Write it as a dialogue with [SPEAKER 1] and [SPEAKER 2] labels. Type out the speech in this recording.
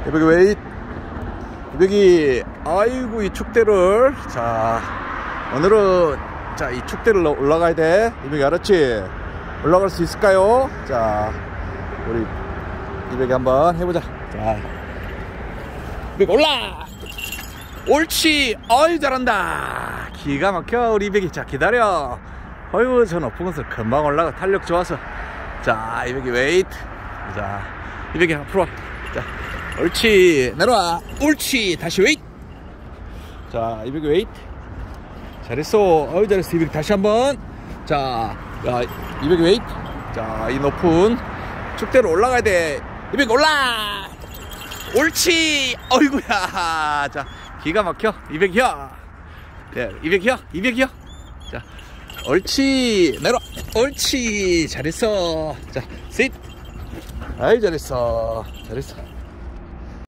[SPEAKER 1] 이백이 웨이트. 이백이, 아이고, 이 축대를. 자, 오늘은, 자, 이 축대를 올라가야 돼. 이백이, 알았지? 올라갈 수 있을까요? 자, 우리 이백이 한번 해보자. 자, 이백이 올라! 옳지! 어이, 잘한다! 기가 막혀, 우리 이백이. 자, 기다려. 어이구, 저 높은 곳을 금방 올라가. 탄력 좋아서. 자, 이백이 웨이트. 자, 이백이 앞으로 와. 자, 옳지. 내려와. 옳지. 다시 웨이트. 자, 이백이 웨이트. 잘했어. 어이, 잘했어. 이백이 다시 한번. 자, 야, 이백이 웨이트. 자, 이 높은 축대로 올라가야 돼. 이백이 올라. 옳지. 어이구야. 자, 기가 막혀. 이백이야. 네, 이백이야. 이백이야. 자, 옳지. 내려. 옳지. 잘했어. 자, 셋. 아이, 잘했어. 잘했어.